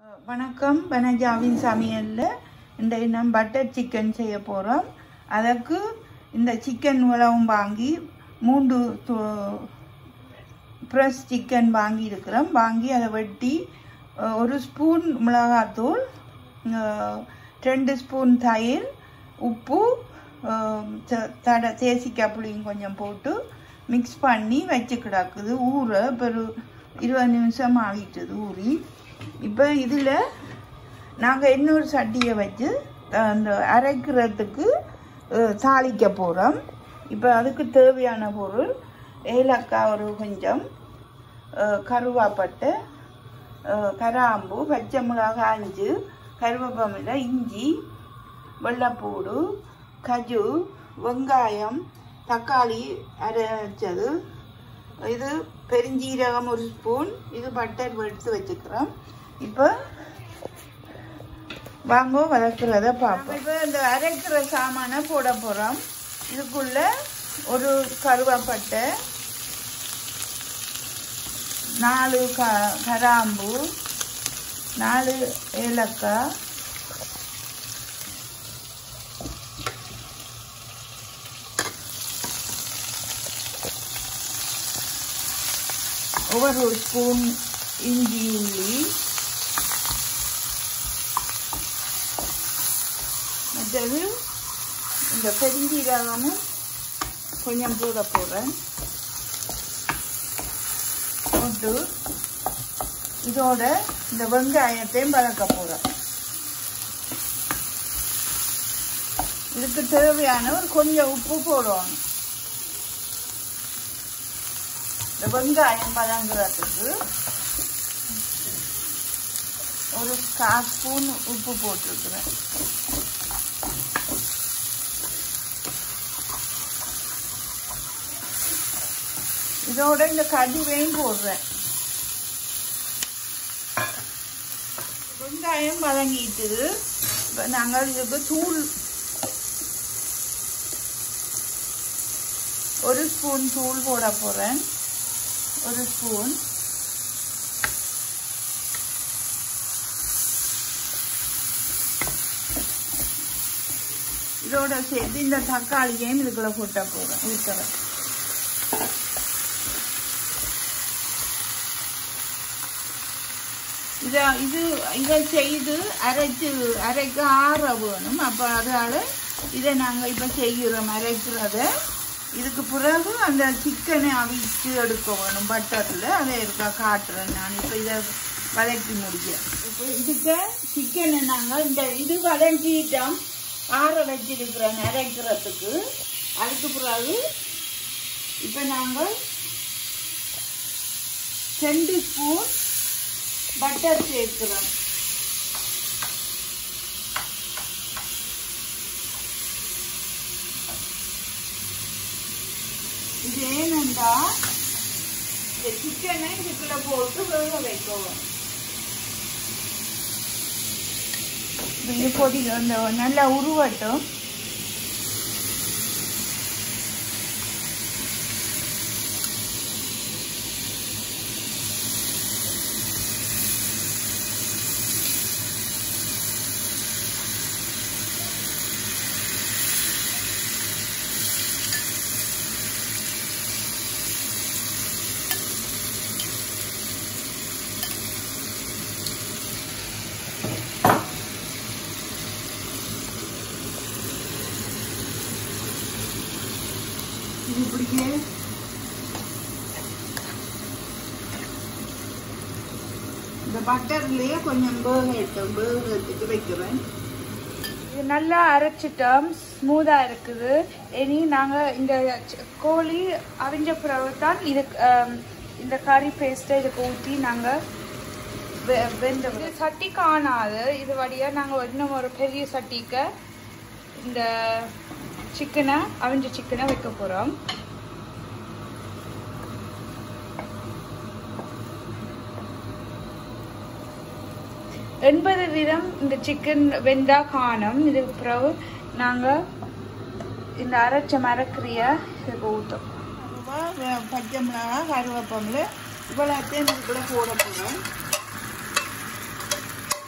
வணக்கம் வனஜாவின் சமையலில் இன்றைக்கு நம்ம பட்டர் சிக்கன் செய்ய போகிறோம். அதற்கு இந்த சிக்கன் உலகம் வாங்கி 3 ஃப்ரெஷ் சிக்கன் வாங்கி இருக்கிறோம். வாங்கி அதை வெட்டி 1 ஸ்பூன் மிளகாத்தூள், 2 ஸ்பூன் தயிர், உப்பு, தேசிக்காய் புளியும் கொஞ்சம் போட்டு மிக்ஸ் பண்ணி வச்சு கிடக்குது ஊற. இப்போ 20 நிமிஷம் ஆகிட்டுது ஊறி. இப்போ இதில் நாங்கள் இன்னொரு சட்டியை வச்சு அந்த அரைக்கிறதுக்கு தாளிக்க போகிறோம். இப்போ அதுக்கு தேவையான பொருள் ஏலக்காய் ஒரு கொஞ்சம், கருவேப்பட்டை, கராம்பு, பச்சை மிளகாய் 5, கருவேப்பிலை, இஞ்சி, வெள்ளைப்பூடு, கஜு, வெங்காயம், தக்காளி அரைச்சது, இது பெருஞ்சீரகம் 1 ஸ்பூன், இது பட்டர் எடுத்து வச்சுக்கிறோம். இப்போ வாங்க வதக்கிறத பார்ப்போம். இப்போ இந்த அரைக்கிற சாமானை போட போகிறோம். இதுக்குள்ள ஒரு கருவேப்பட்டை, 4 கராம்பு, 4 ஏலக்காய், ஒரு ஸ்பூன் இஞ்சி, உள்ளி, மற்றது இந்த பெருஞ்சீரகமும் கொஞ்சம் போட போகிறேன். போட்டு இதோட இந்த வெங்காயத்தையும் வதக்க போகிறேன். இதுக்கு தேவையான ஒரு கொஞ்சம் உப்பு போடுவாங்க. இந்த வெங்காயம் வதங்குறதுக்கு ஒரு 1/4 ஸ்பூன் உப்பு போட்டிருக்கிறேன். இதோட இந்த கடுவையும் போடுறேன். வெங்காயம் வதங்கிட்டுது. இப்போ நாங்கள் இதுக்கு தூள் 1 ஸ்பூன் தூள் போட போகிறேன். 1 ஸ்பூன். இதோட சேர்த்து இந்த தக்காளியையும் இதுக்குள்ள போட்ட போகிறேன். இருக்கிறேன் இதை செய்து அரைக்க ஆற வேணும். அப்போ அதனால இதை நாங்கள் இப்போ செய்கிறோம் அரைக்கிறத. இதுக்கு பிறகு அந்த சிக்கனை அவிச்சு எடுக்க வேணும் பட்டரில். அதை இருக்கா காட்டுறேன் நான். இப்போ இதை வதக்கி முடிக்க. இப்போ இதுக்கு சிக்கனை நாங்கள் இது வதக்கிட்டோம், ஆற வச்சிருக்கிறோம் அரைக்கிறதுக்கு. அதுக்கு பிறகு இப்போ நாங்கள் 2 ஸ்பூன் பட்டர் சேர்க்கிறோம். இது ஏனென்றா இந்த சிக்கனை இதுக்குள்ள போட்டு வேக வைக்கவும். இது பொடி நல்லா உருவட்டும். இப்படியே இந்த பட்டர்லயே கொஞ்சம் வேகத்துக்கு வைக்கிறேன். இது நல்லா அரைச்சிட்டோம், ஸ்மூதா இருக்குது. இனி நாங்க இந்த கோழி அவிஞ்ச பிறகு தான் இது இந்த கறி பேஸ்ட்டை இதுக்கு ஊற்றி நாங்கள் வெந்த சட்டி காணாது. இது வழியாக நாங்கள் இன்னும் ஒரு பெரிய சட்டிக்கு இந்த சிக்கனை அவிஞ்ச சிக்கனை வைக்க போகிறோம். எண்பது வீதம் இந்த சிக்கன் வெந்தா காணும். இதுக்கு பிறகு நாங்கள் இந்த அரைச்ச மரக்கறியை இதுக்கு ஊற்றோம். பச்சை மிளகாய், கருவேப்பிலை, இவ்வளோத்தையும் இதுக்குள்ள போட போகிறோம்.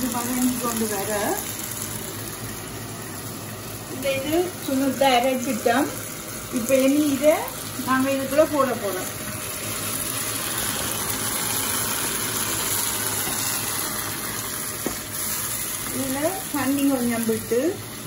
வதங்கி கொண்டு வர இந்த இது சுண்ணத்தை அரைச்சிட்டோம். இப்போ இனி இதை நாங்கள் இதுக்குள்ள போட போகிறோம். இதில் தண்ணி கொஞ்சம் விட்டு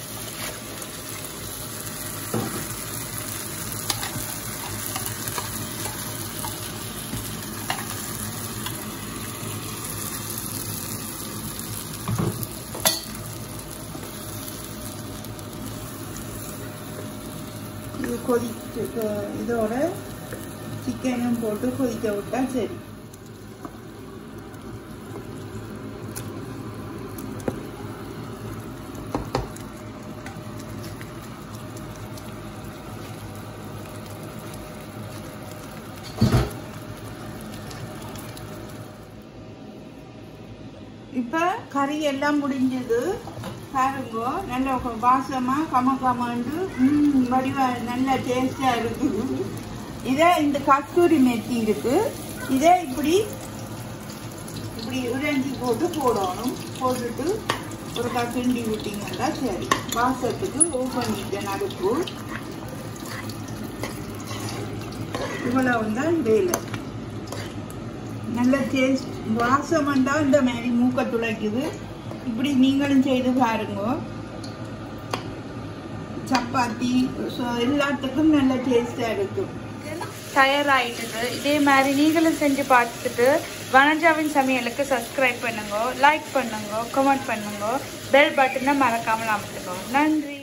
இது கொதிக்க இதோட சிக்கனும் போட்டு கொதிக்க விட்டா சரி. இப்ப கறி எல்லாம் முடிஞ்சது பாருங்க. நல்ல வாசமா கமகமாண்டு வடிவா நல்ல டேஸ்டா இருக்குது. இதை இந்த கஸ்தூரி மெத்தி இருக்கு, இதை இப்படி இப்படி உறைஞ்சி போட்டு போடணும். போட்டுட்டு ஒரு கிண்டி விட்டீங்கன்னா சரி. வாசத்துக்கு ஓப் பண்ணிட்டேன் அடுப்பு. இவ்வளவு தான் வேலை. நல்ல டேஸ்ட் வாசம் வந்தா இந்த மாதிரி மூக்க துளைக்குது. இப்படி நீங்களும் செய்து பாருங்க. சப்பாத்தி எல்லாத்துக்கும் நல்ல டேஸ்டா இருக்கும். தயாராகிடுது. இதே மாதிரி நீங்களும் செஞ்சு பார்த்துட்டு வனஜாவின் சமையலுக்கு சப்ஸ்கிரைப் பண்ணுங்க, லைக் பண்ணுங்க, கமெண்ட் பண்ணுங்க, பெல் பட்டனை மறக்காமல் அமுத்துங்க. நன்றி.